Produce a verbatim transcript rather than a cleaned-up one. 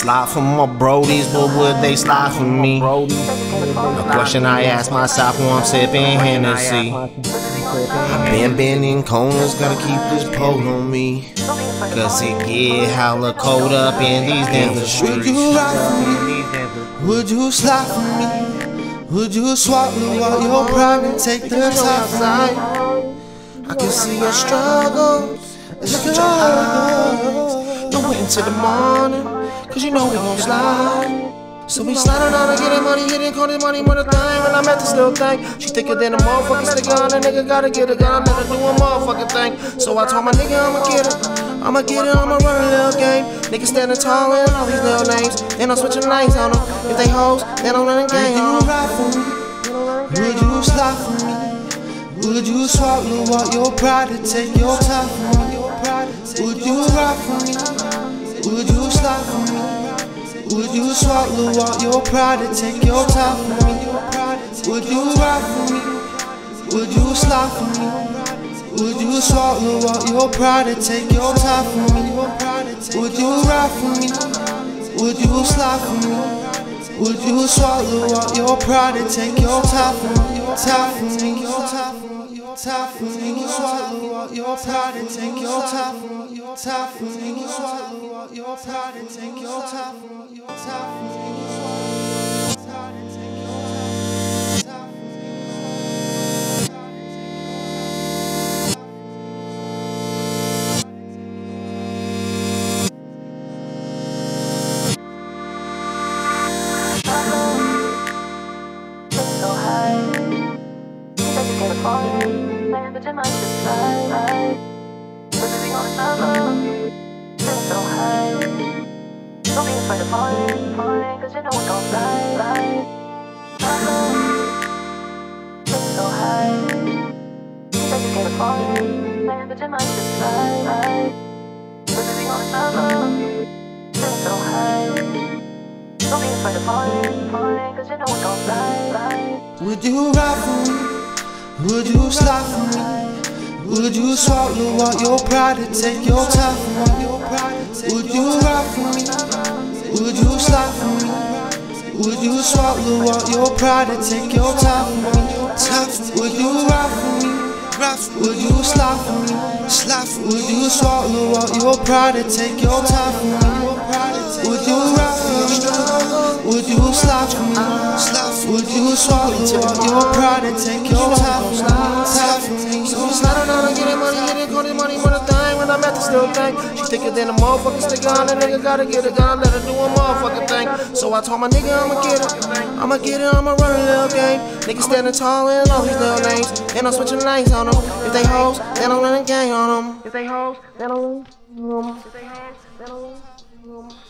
slide for my brodies, but would they slide for me? A question I ask myself when I'm sipping Hennessy. I've been bending corners, gotta keep this pole on me, cause it get hella cold up in these damn streets. Would you ride for me? Would you slide for me? Would you swallow all your pride and take the top side? I can see your struggles, look at your eyes. Don't wait until the morning, cause you know we gon' slide. So we sliding on and getting money, hitting, call it money, more the thing. And I'm at the still thing. She thicker than a motherfucking sticker on a nigga, gotta get it, gotta let her do a motherfucking thing. So I told my nigga I'ma get it, I'ma get it, I'ma run a little game. Niggas standing tall in all these little names. Then I'm switching lanes on them. If they hoes, then I'm running game on them. Would you ride for me? Would you slide for me? Would you swallow all your pride and take your time for me? Would you ride for me? Would you slide for me? Would you swallow all your pride and take your time for me? Would you ride for me? Would you slide for me? Would you swallow all your pride and take your time for me? Would you ride for me? Would you slide for me? Would you swallow all your pride and take your time for me? Time for me, time for me, time for me. Swallow all your pride and take your time for me. Time for me, swallow all your pride and take your time for me. Time for me, swallow and take your time. But your mind is right. But if you wanna follow, it's so high. Don't be afraid of falling, falling, cause you know it gon' fly, fly. It's so high. You said you're scared of falling, but your mind is right. But if you wanna follow, it's so high. Don't be afraid of falling, falling, cause you know it gon' fly, fly. Would you ride for me? Would you slide for me? Would you swallow all your pride and take your time for me? Would you ride for me? Would you slide for me? Would you swallow all your pride and take your time for me? Would you ride for me? Would you slide for me? Would you swallow all your pride and take your time for me? Would you ride for me? Would you slide for me? Would you swallow all your pride and take your time for me? So we sliding on and getting money, hitting, call it money, more the thing. When I'm at the still thing. She thicker than a motherfucking sticker on a nigga, gotta get it, gotta let her do a motherfucking thing. So I told my nigga I'ma get it, I'ma get it, I'ma run a little game. Niggas standing tall in all these little names. Then I'm switching lanes on them. If they hoes, then I'm running gang on them. If they hoes, then I'm running. If they hoes, then I'm running.